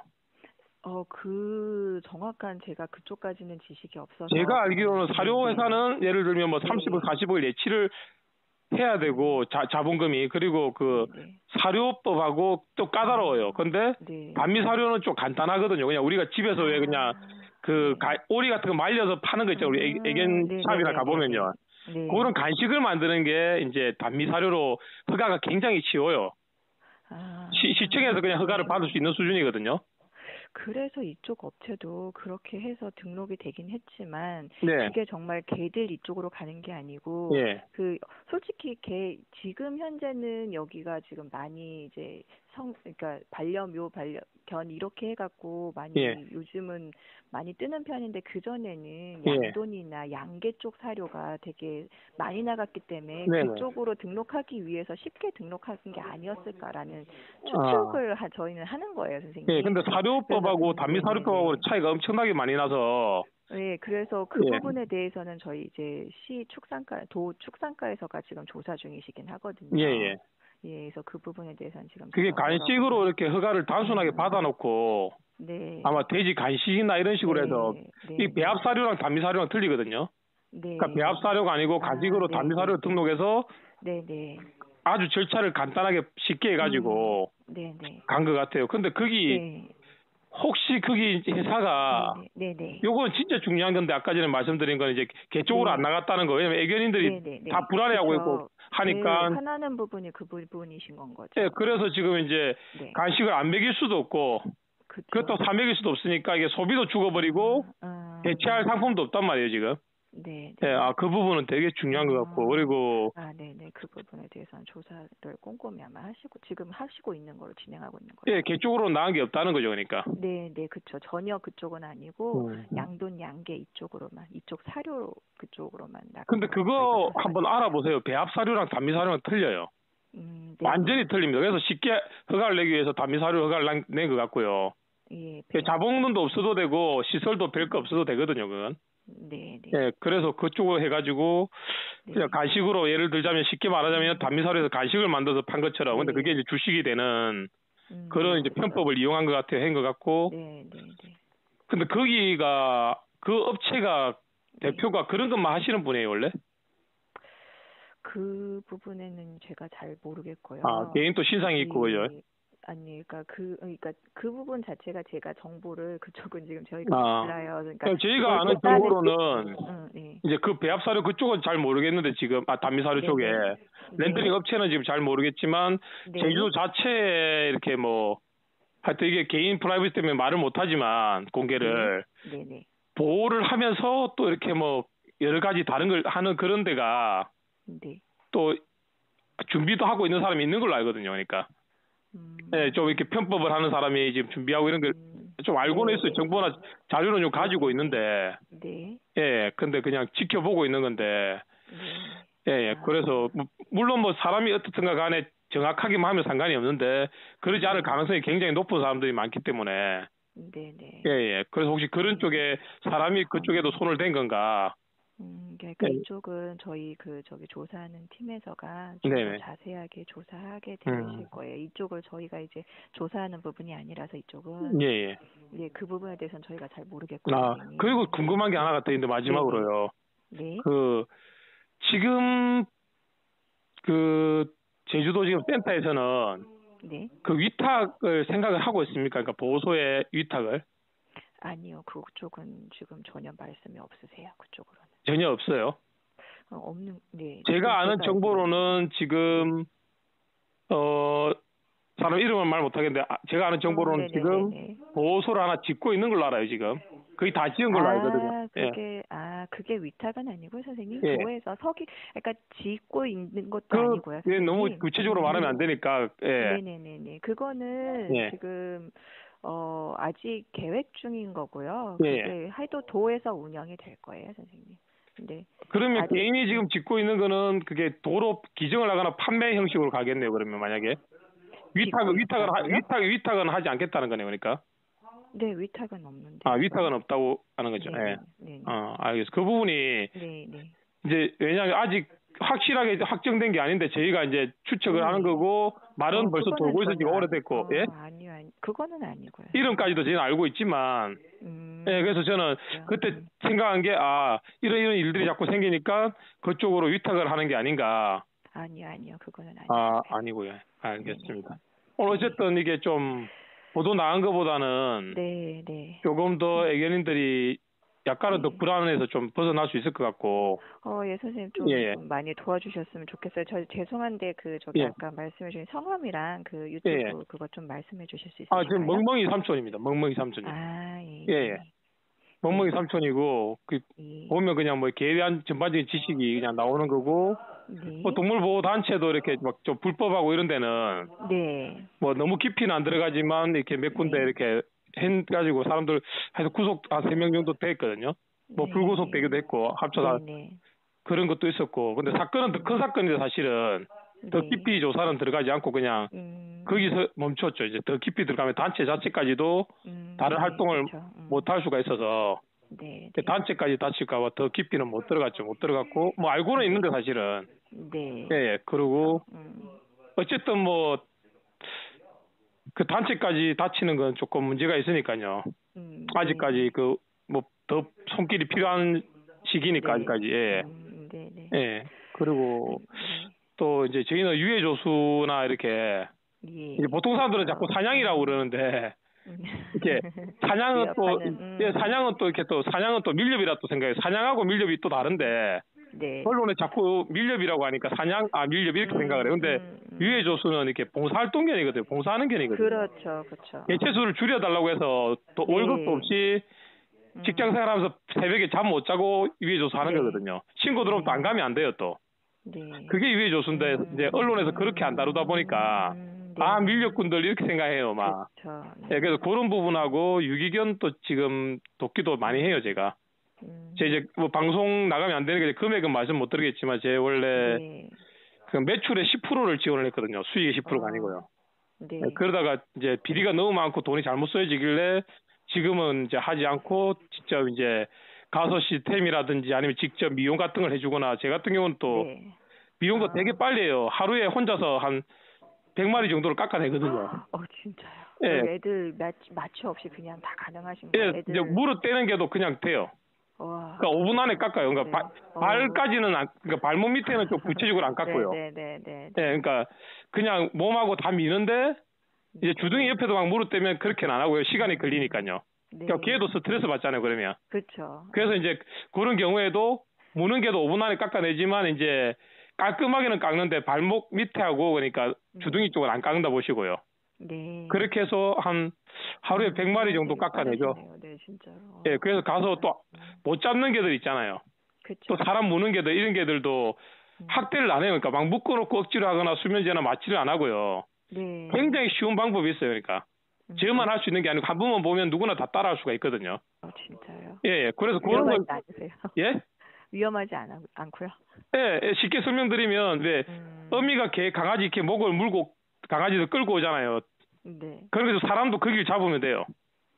그 정확한 제가 그쪽까지는 지식이 없어서 제가 알기로는 사료 회사는 예를 들면 뭐 30억, 40억 예치를 해야 되고 자본금이 그리고 그 사료법하고 또 까다로워요. 근데 단미 사료는 좀 간단하거든요. 그냥 우리가 집에서 왜 그냥 오리 같은 거 말려서 파는 거 있잖아요. 우리 애견샵이나 가보면요. 그런 간식을 만드는 게 이제 단미 사료로 허가가 굉장히 쉬워요. 시청에서 그냥 허가를 받을 수 있는 수준이거든요. 그래서 이쪽 업체도 그렇게 해서 등록이 되긴 했지만 그게 정말 개들 이쪽으로 가는 게 아니고 그 솔직히 지금 현재는 여기가 지금 많이 이제 그러니까 반려묘 반려견 이렇게 해갖고 많이 요즘은 많이 뜨는 편인데 그 전에는 양돈이나 양계 쪽 사료가 되게 많이 나갔기 때문에 그쪽으로 등록하기 위해서 쉽게 등록하는 게 아니었을까라는 추측을 저희는 하는 거예요, 선생님. 네, 근데 사료법하고 단미 사료법하고 차이가 엄청나게 많이 나서. 네, 그래서 그 부분에 대해서는 저희 이제 도 축산과에서가 지금 조사 중이시긴 하거든요. 예, 그래서 그 부분에 대해서는 지금 그게 간식으로 이렇게 허가를 단순하게 받아놓고 아마 돼지 간식이나 이런 식으로 해서 이 배합 사료랑 단미 사료랑 틀리거든요. 그러니까 배합 사료가 아니고 간식으로 단미 사료 등록해서 아주 절차를 간단하게 쉽게 해가지고 간 것 같아요. 근데 거기 혹시 거기 회사가 요건 진짜 중요한 건데 아까 전에 말씀드린 건 이제 개 쪽으로 안 나갔다는 거. 왜냐면 애견인들이 다 불안해하고 있고 하니까 화나는 부분이 그 부분이신 건 거죠. 네, 그래서 지금 이제 간식을 안 먹일 수도 없고 그것도 사 먹일 수도 없으니까 이게 소비도 죽어버리고 대체할 상품도 없단 말이에요 지금. 그 부분은 되게 중요한 것 같고 그리고 그 부분에 대해서는 조사를 꼼꼼히 아마 지금 하시고 있는 거로 진행하고 있는 거예요. 예, 그쪽으로 나은 게 없다는 거죠, 그러니까. 네, 그렇죠. 전혀 그쪽은 아니고 양돈 양계 이쪽으로만, 이쪽 사료 그쪽으로만. 근데 그거 한번 알아보세요. 배합 사료랑 단미 사료랑 틀려요. 네. 완전히 틀립니다. 그래서 쉽게 허가를 내기 위해서 단미 사료 허가를 낸 것 같고요. 예, 자본금도 없어도 되고 시설도 별거 없어도 되거든요, 그건. 네. 예, 그래서 그쪽으로 해가지고 그냥 간식으로 예를 들자면 쉽게 말하자면 단미사료에서 간식을 만들어서 판 것처럼. 근데 그게 이제 주식이 되는 그런 이제 편법을 이용한 것 같아요, 한 것 같고. 네. 근데 거기가 그 업체가 대표가 그런 것만 하시는 분이에요, 원래? 그 부분에는 제가 잘 모르겠고요. 아, 개인 또 신상이 있고 그죠? 아니, 그러니까 그 부분 자체가 제가 정보를 그쪽은 지금 저희가 몰라요. 그러니까 저희가 아는 정보로는 이제 그 배합 사료 그쪽은 잘 모르겠는데 지금 단미 사료 쪽에 렌더링 업체는 지금 잘 모르겠지만 제주도 자체에 이렇게 뭐 하여튼 이게 개인 프라이버시 때문에 말을 못하지만 공개를 보호를 하면서 또 이렇게 뭐 여러 가지 다른 걸 하는 그런 데가 또 준비도 하고 있는 사람이 있는 걸로 알거든요. 그러니까 네, 좀 이렇게 편법을 하는 사람이 지금 준비하고 이런 걸 좀 알고는 있어요. 정보나 자료는 좀 가지고 있는데 예, 근데 그냥 지켜보고 있는 건데 예, 그래서 물론 뭐 사람이 어떻든가 간에 정확하게만 하면 상관이 없는데 그러지 않을 가능성이 굉장히 높은 사람들이 많기 때문에 예. 그래서 혹시 그런 쪽에 사람이 그쪽에도 손을 댄 건가? 그러니까 이쪽은 저희 저기 조사하는 팀에서가 좀 더 자세하게 조사하게 되실 거예요. 이쪽을 저희가 이제 조사하는 부분이 아니라서 이쪽은 예, 그 부분에 대해서는 저희가 잘 모르겠고요. 그리고 궁금한 게 하나가 더 있는데 마지막으로요. 그 지금 그 제주도 지금 센터에서는 그 위탁을 생각을 하고 있습니까? 그러니까 보호소의 위탁을? 아니요, 그쪽은 지금 전혀 말씀이 없으세요. 그쪽으로는 전혀 없어요. 없는. 제가 아는 정보로는 지금 사람 이름은 말 못하겠는데 제가 아는 정보로는 지금 보호소를 하나 짓고 있는 걸로 알아요. 지금 거의 다 지은 걸로 알거든요. 그게 위탁은 아니고 선생님 도에서 그러니까 짓고 있는 것도 아니고요. 너무 구체적으로 말하면 안 되니까. 그거는 지금 아직 계획 중인 거고요. 그게 하여도 도에서 운영이 될 거예요, 선생님. 그러면 개인이 지금 짓고 있는 거는 그게 도로 기증을 하거나 판매 형식으로 가겠네요. 그러면 만약에 위탁은 하지 않겠다는 거네요. 그러니까. 네, 위탁은 없는데. 위탁은 없다고 하는 거죠. 알겠어요. 그 부분이 이제 왜냐하면 아직 확실하게 확정된 게 아닌데 저희가 이제 추측을 하는 거고 말은 벌써 돌고 있어 지금 오래됐고. 아니요, 그거는 아니고요. 이름까지도 저희는 알고 있지만 그래서 저는 그때 생각한 게 이런 일들이 자꾸 생기니까 그쪽으로 위탁을 하는 게 아닌가. 아니요, 그거는 아니고요. 아니고요. 알겠습니다. 오늘 어쨌든 이게 좀 보도 나간 것보다는 조금 더 애견인들이 약간은 더 불안해서 좀 벗어날 수 있을 것 같고. 선생님 좀 많이 도와주셨으면 좋겠어요. 저 죄송한데 아까 말씀해 주신 성함이랑 그 유튜브 그거 좀 말씀해 주실 수 있을까요? 지금 멍멍이 삼촌입니다. 멍멍이 삼촌이. 멍멍이 삼촌이고 보면 그냥 뭐 개에 대한 전반적인 지식이 그냥 나오는 거고 뭐 동물보호 단체도 이렇게 막 좀 불법하고 이런 데는 뭐 너무 깊이는 안 들어가지만 이렇게 몇 군데 이렇게 해가지고 사람들 해서 구속 한 3명 정도 됐거든요. 뭐 불구속 되기도 했고 합쳐서 그런 것도 있었고. 근데 사건은 더 큰 사건인데 사실은 더 깊이 조사는 들어가지 않고 그냥 거기서 멈췄죠. 이제 더 깊이 들어가면 단체 자체까지도 다른 활동을 못 할 수가 있어서 단체까지 다칠까봐 더 깊이는 못 들어갔고 뭐 알고는 있는데 사실은. 그리고 어쨌든 뭐 그 단체까지 다치는 건 조금 문제가 있으니까요. 아직까지 뭐 더 손길이 필요한 시기니까 아직까지. 그리고 또 이제 저희는 유해조수나 이렇게 이제 보통 사람들은 자꾸 사냥이라고 그러는데 이렇게 사냥은 또 밀렵이라 또 생각해요. 사냥하고 밀렵이 또 다른데 언론에 자꾸 밀렵이라고 하니까 밀렵 이렇게 생각을 해요. 근데 유해조수는 이렇게 봉사활동견이거든요. 봉사하는 견이거든요. 그렇죠. 개체수를 줄여달라고 해서 또 월급도 없이 직장 생활하면서 새벽에 잠 못 자고 유해조수 하는 거거든요. 신고 들어오면 또 안 가면 안 돼요 또. 네. 그게 유해 조수인데 이제 언론에서 그렇게 안 다루다 보니까 아 밀렵꾼들 이렇게 생각해요 막. 그렇죠. 네. 그래서 그런 부분하고 유기견 또 지금 돕기도 많이 해요 제가. 제 이제 뭐 방송 나가면 안 되는 게 금액은 말씀 못 드리겠지만 제 원래 그 매출의 10%를 지원을 했거든요. 수익의 10%가 아니고요. 네. 그러다가 이제 비리가 너무 많고 돈이 잘못 써지길래 지금은 이제 하지 않고 직접 이제 가서 시스템이라든지 아니면 직접 미용 같은 걸 해주거나 제 같은 경우는 또 미용도 되게 빨리 해요. 하루에 혼자서 한 100마리 정도를 깎아내거든요. 진짜요? 예. 애들 마취 없이 그냥 다 가능하신 거예요? 예, 이제 무릎 떼는 게도 그냥 돼요. 와. 그러니까 5분 안에 깎아요. 그러니까 발까지는 그러니까 발목 밑에는 좀 구체적으로 안 깎고요. 네. 예, 그러니까 그냥 몸하고 다 미는데 이제 주둥이 옆에도 막 무릎 떼면 그렇게는 안 하고요. 시간이 걸리니까요. 그러니까 걔도 스트레스 받잖아요. 그러면. 그렇죠. 그래서 이제 그런 경우에도 무는 게도 5분 안에 깎아내지만 이제 깔끔하게는 깎는데 발목 밑에 하고 그러니까 주둥이 쪽은 안 깎는다 보시고요. 네. 그렇게 해서 한 하루에 100마리 정도 깎아내죠. 네, 진짜로. 예, 그래서 가서 또 못 잡는 개들 있잖아요. 그쵸. 또 사람 무는 개들 이런 개들도 학대를 안 해요. 그러니까 막 묶어놓고 억지로 하거나 수면제나 마취를 안 하고요. 네. 굉장히 쉬운 방법이 있어요. 그러니까 저만 할 수 있는 게 아니고 한 번만 보면 누구나 다 따라할 수가 있거든요. 진짜요? 예, 그래서 그런 걸 않으세요? 예? 위험하지 않고요. 예, 쉽게 설명드리면 어미가 개 강아지 이렇게 목을 물고 강아지를 끌고 오잖아요. 네. 그래서 사람도 그 길 잡으면 돼요.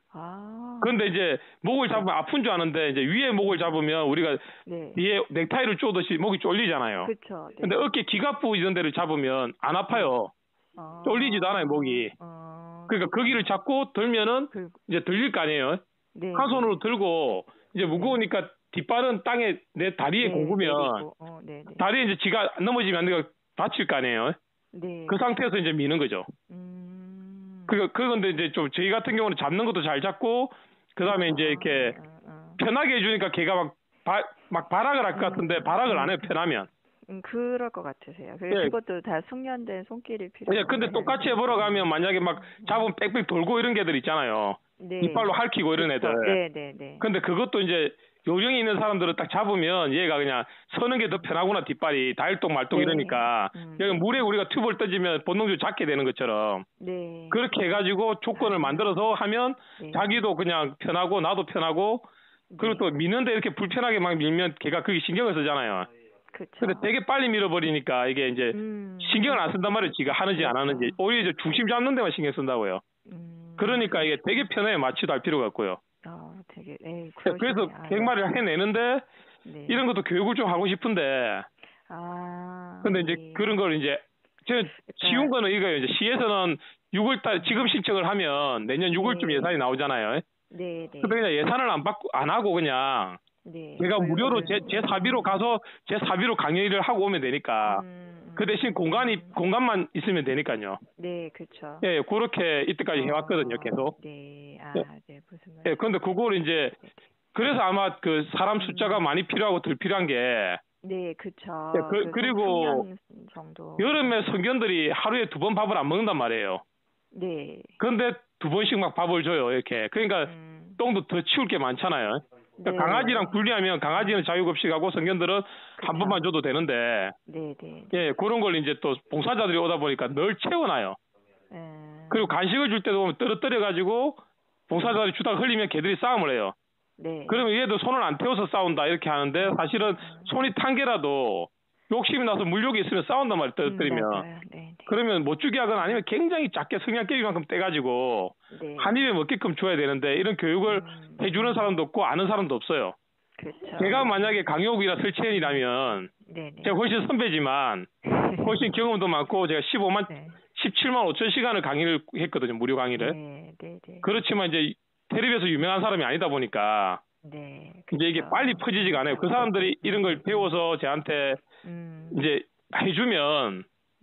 그런데 이제 목을 잡으면 아픈 줄 아는데 이제 위에 목을 잡으면 우리가 위에 넥타이를 쪼듯이 목이 쫄리잖아요. 그렇죠. 근데 어깨 기갑부 이런 데를 잡으면 안 아파요. 쫄리지도 않아요, 목이. 그러니까 거기를 잡고 들면은 이제 들릴 거 아니에요. 네. 한 손으로 들고 이제 무거우니까 뒷발은 땅에 내 다리에 공구면 다리에 이제 지가 넘어지면 안 되고 다칠 거 아니에요. 네. 그 상태에서 이제 미는 거죠. 그건데 이제 좀 저희 같은 경우는 잡는 것도 잘 잡고 그다음에 이제 이렇게 편하게 해주니까 걔가 막 발악을 할 것 같은데 발악을 안 해요. 편하면. 그럴 것 같으세요. 그것도 다 숙련된 손길이 필요해요. 예, 근데 똑같이 해보러 가면 만약에 막 잡으면 빽빽 돌고 이런 개들 있잖아요. 이빨로 핥히고 이런 애들. 네. 근데 그것도 이제 요령이 있는 사람들은 딱 잡으면 얘가 그냥 서는 게 더 편하구나 뒷발이 다일동 말동 이러니까 여기 물에 우리가 튜브를 떠지면 본능적으로 잡게 되는 것처럼 그렇게 해가지고 조건을 만들어서 하면 자기도 그냥 편하고 나도 편하고 그리고 또 미는데 이렇게 불편하게 막 밀면 걔가 그게 신경을 쓰잖아요. 근데 되게 빨리 밀어버리니까 이게 이제 신경을 안 쓴단 말이에요. 지가 하는지 안 하는지. 오히려 이제 중심 잡는 데만 신경 쓴다고요. 그러니까 이게 되게 편해요. 마취도 할 필요가 없고요. 되게, 그래서 100마리를 해내는데 이런 것도 교육을 좀 하고 싶은데 근데 이제 그런 걸 이제 쉬운 거는 이거예요. 이제 시에서는 6월달 지금 신청을 하면 내년 6월쯤 예산이 나오잖아요. 근데 그냥 예산을 안 하고 그냥 제가 무료로 제 사비로 가서 제 사비로 강의를 하고 오면 되니까 그 대신 공간만 있으면 되니까요. 네, 그렇죠. 예, 그렇게 이때까지 해왔거든요, 계속. 무슨 말? 예, 그런데 그걸 이제 그래서 아마 그 사람 숫자가 많이 필요하고 덜 필요한 게. 네, 그렇죠. 그리고 여름에 성견들이 하루에 2번 밥을 안 먹는단 말이에요. 네. 그런데 2번씩 막 밥을 줘요, 이렇게. 그러니까 똥도 더 치울 게 많잖아요. 그러니까 강아지랑 분리하면 강아지는 자유급식하고 성견들은 한 번만 줘도 되는데. 예, 그런 걸 이제 또 봉사자들이 오다 보니까 늘 채워놔요. 그리고 간식을 줄 때도 보면 떨어뜨려가지고 봉사자들이 주다가 흘리면 걔들이 싸움을 해요. 그러면 얘도 손을 안 태워서 싸운다 이렇게 하는데 사실은 손이 탄 개라도 욕심이 나서 물욕이 있으면 싸운단 말이에요. 떨어뜨리면. 그러면 못 주게 하거나 아니면 굉장히 작게 성냥개비만큼 떼가지고 한 입에 먹게끔 줘야 되는데 이런 교육을 해주는 사람도 없고 아는 사람도 없어요. 그렇죠. 제가 만약에 강효욱이나 설채연이라면 제가 훨씬 선배지만 훨씬 경험도 많고 제가 17만 5천 시간을 강의를 했거든요. 무료 강의를. 그렇지만 이제 텔레비에서 유명한 사람이 아니다 보니까 이제 이게 빨리 퍼지지가 않아요. 그 사람들이 이런 걸 배워서 저한테 이제 해주면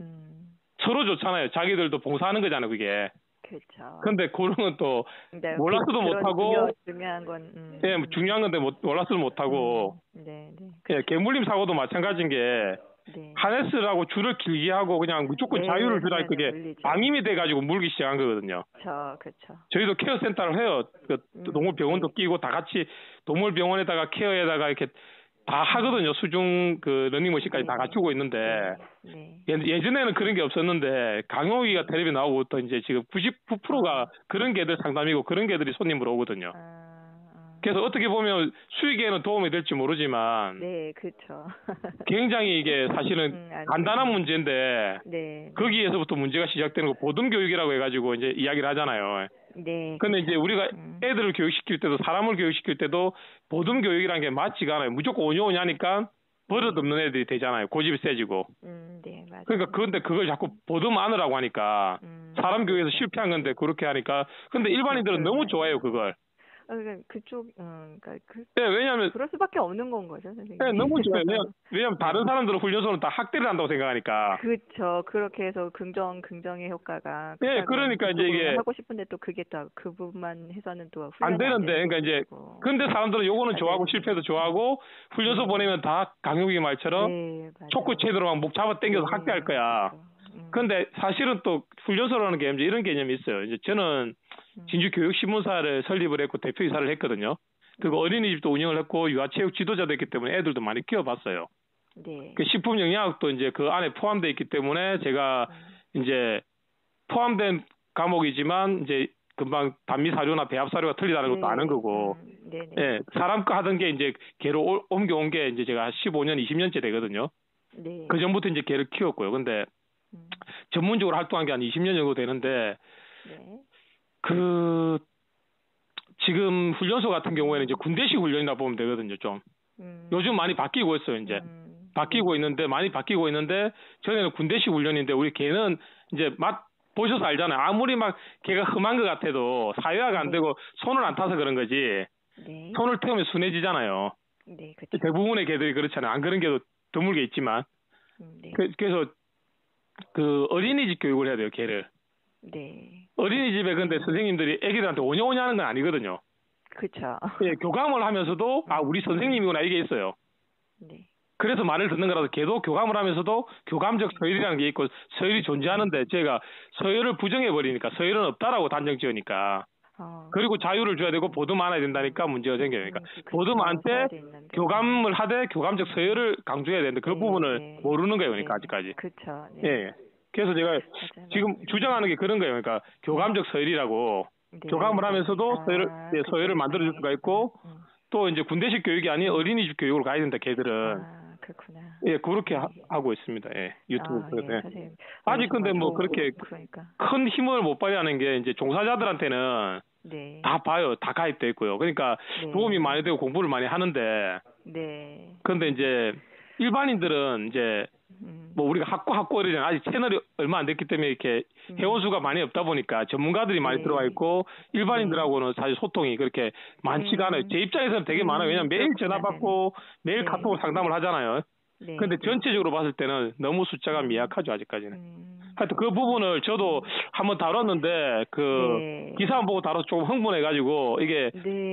서로 좋잖아요. 자기들도 봉사하는 거잖아요, 그게. 그렇죠. 근데 그런 건 또 몰라서도 못하고 중요한 건 중요한 건데 몰라서도 못하고 개물림 사고도 마찬가지인 게 하네스라고 줄을 길게 하고 그냥 무조건 자유를 주라 그게 방임이 돼가지고 물기 시작한 거거든요. 그렇죠. 저희도 케어 센터를 해요. 그 동물병원도 끼고 다 같이 동물병원에다가 케어에다가 이렇게 다 하거든요. 수중 그 러닝머신까지 다 갖추고 있는데 예전에는 그런 게 없었는데 강용욱이가 텔레비 나오고 또 이제 지금 99%가 그런 개들 상담이고 그런 개들이 손님으로 오거든요. 그래서 어떻게 보면 수익에는 도움이 될지 모르지만 네, 그렇죠. 굉장히 이게 사실은 간단한 문제인데 거기에서부터 문제가 시작되는 거 보듬 교육이라고 해가지고 이제 이야기를 하잖아요. 네. 근데 이제 우리가 애들을 교육시킬 때도 사람을 교육시킬 때도 보듬 교육이라는 게 맞지가 않아요. 무조건 오냐 하니까 버릇없는 애들이 되잖아요. 고집이 세지고. 네, 맞아요. 그러니까 그런데 그걸 자꾸 보듬 안으라고 하니까 사람 교육에서 실패한 건데 그렇게 하니까 근데 일반인들은 너무 좋아해요 그걸. 그러니까 그쪽, 그러니까 네, 왜냐하면 그럴 수밖에 없는 건 거죠, 선생님. 네, 너무 좋아요. 왜냐면 다른 사람들은 훈련소는 다 학대를 한다고 생각하니까. 그렇죠. 그렇게 해서 긍정의 효과가. 네, 그러니까 이제 이게 하고 싶은데 또 그게 또 그 부분만 해서는 또 안 되는데, 그러니까 이제 근데 사람들은 요거는 좋아하고 실패도 좋아하고 훈련소 보내면 다 강용욱이 말처럼 촉구 채도로 막 목 잡아 당겨서 학대할 거야. 근데 사실은 또 훈련소라는 게 이제 이런 개념이 있어요. 이제 저는 진주 교육신문사를 설립을 했고 대표이사를 했거든요. 그리고 어린이집도 운영을 했고 유아체육 지도자도 했기 때문에 애들도 많이 키워봤어요. 그 식품 영양학도 이제 그 안에 포함되어 있기 때문에 제가 이제 포함된 과목이지만 이제 금방 단미 사료나 배합 사료가 틀리다는 것도 아는 거고, 예, 사람 거 하던 게 이제 개로 옮겨온 게 이제 제가 15년, 20년째 되거든요. 그 전부터 이제 개를 키웠고요. 근데 전문적으로 활동한 게 한 20년 정도 되는데, 그 지금 훈련소 같은 경우에는 이제 군대식 훈련이라 보면 되거든요. 좀 요즘 많이 바뀌고 있어요. 이제 바뀌고 있는데 많이 바뀌고 있는데 전에는 군대식 훈련인데 우리 개는 이제 맛 보셔서 알잖아요. 아무리 막 개가 험한 것 같아도 사회화가 안 되고 손을 안 타서 그런 거지. 손을 태우면 순해지잖아요. 대부분의 개들이 그렇잖아요. 안 그런 개도 드물게 있지만. 그래서 그 어린이집 교육을 해야 돼요. 개를. 어린이집에 근데 선생님들이 애기들한테 오냐오냐 하는 건 아니거든요. 그렇죠. 예, 교감을 하면서도 아 우리 선생님이구나 이게 있어요. 그래서 말을 듣는 거라서 걔도 교감을 하면서도 교감적 서열이라는 게 있고 서열이 존재하는데 제가 서열을 부정해 버리니까 서열은 없다라고 단정 지으니까 그리고 자유를 줘야 되고 보듬 안아야 된다니까 문제가 생겨요. 그러니까 보듬 안때 교감을 하되 교감적 서열을 강조해야 되는데 그 부분을 모르는 거예요. 그러니까 아직까지. 그렇죠. 예. 그래서 제가 지금 주장하는 게 그런 거예요. 그러니까 교감적 서열이라고 교감을 하면서도 서열을 만들어줄 수가 있고 또 이제 군대식 교육이 아닌 어린이집 교육으로 가야 된다. 걔들은. 그렇구나. 예, 그렇게 하고 있습니다. 예, 유튜브에서. 아직 근데 뭐 그렇게 큰 힘을 못 발휘하는 게 이제 종사자들한테는 다 봐요. 다 가입돼 있고요. 그러니까 도움이 많이 되고 공부를 많이 하는데. 근데 이제 일반인들은 이제 뭐 우리가 학고 이러잖아요. 아직 채널이 얼마 안 됐기 때문에 이렇게 회원수가 많이 없다 보니까 전문가들이 많이 들어와 있고 일반인들하고는 사실 소통이 그렇게 많지가 않아요. 제 입장에서는 되게 많아요. 왜냐면 매일 전화 받고 매일 카톡으로 상담을 하잖아요. 근데 전체적으로 봤을 때는 너무 숫자가 미약하죠. 아직까지는. 하여튼 그 부분을 저도 한번 다뤘는데 그 기사만 보고 다뤄서 조금 흥분해가지고 이게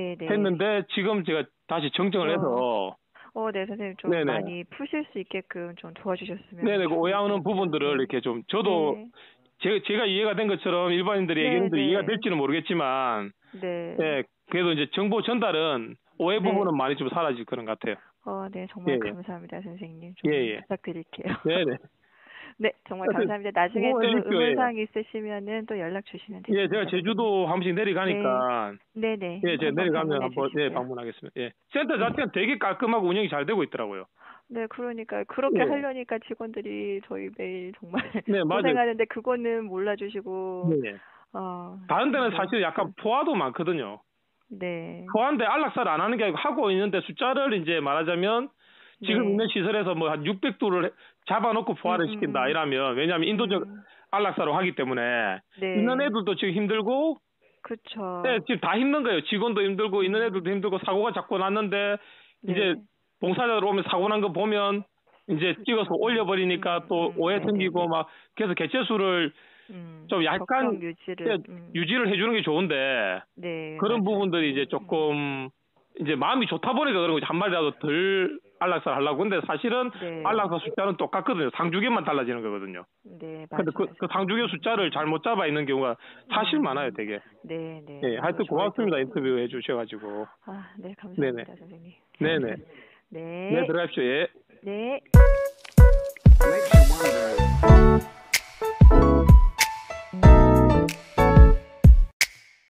했는데 지금 제가 다시 정정을 해서 네, 선생님 좀 많이 푸실 수 있게끔 좀 도와주셨으면. 네네, 그 오해하는 부분들을 이렇게 좀 저도 제가 이해가 된 것처럼 일반인들이 얘기하는데 이해가 될지는 모르겠지만, 네, 그래도 이제 정보 전달은 오해 부분은 많이 좀 사라질 그런 것 같아요. 네, 정말 감사합니다, 선생님. 좀 부탁드릴게요. 네네. 네, 정말 감사합니다. 나중에 또 의문사항 있으시면은 또 연락 주시면 됩니다. 예, 제가 제주도 한 번씩 내려가니까. 네네. 예, 제가 내려가면 한번 방문하겠습니다. 예. 센터 자체는 되게 깔끔하고 운영이 잘 되고 있더라고요. 네, 그러니까 그렇게 하려니까 직원들이 저희 매일 정말 고생하는데 그거는 몰라주시고. 다른 데는 사실 약간 포화도 많거든요. 포화인데 안락사를 안 하는 게 아니고 하고 있는데 숫자를 이제 말하자면 지금 있는 시설에서 뭐 한 600도를 잡아놓고 포화를 시킨다 이러면 왜냐하면 인도적 안락사로 하기 때문에 있는 애들도 지금 힘들고 네, 지금 다 힘든 거예요. 직원도 힘들고 있는 애들도 힘들고 사고가 자꾸 났는데 이제 봉사자들 오면 사고 난 거 보면 이제 찍어서 올려버리니까 또 오해 생기고 막 그래서 개체수를 좀 약간 유지를 해주는 게 좋은데 그런 부분들이 이제 조금 이제 마음이 좋다 보니까 그런 거지 한 마리라도 덜 안락사를 하려고. 근데 사실은 안락사 숫자는 똑같거든요. 상주개만 달라지는 거거든요. 근데 그 상주개 숫자를 잘못 잡아 있는 경우가 사실 많아요, 되게. 네, 하여튼 고맙습니다. 인터뷰 해주셔가지고. 네, 감사합니다, 선생님. 네네. 네. 네, 들어가십시오. 예. 네.